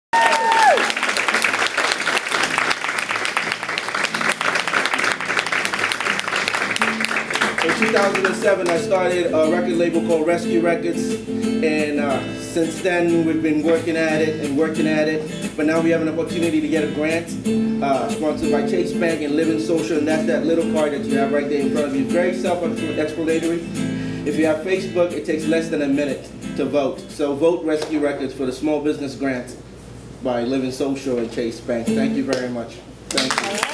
In 2007, I started a record label called ResQ Records, and since then we've been working at it, but now we have an opportunity to get a grant sponsored by Chase Bank and Living Social, and that's that little card that you have right there in front of you. Very self-explanatory. If you have Facebook, it takes less than a minute to vote. So vote ResQ Records for the small business grant by Living Social and Chase Bank. Thank you very much. Thank you.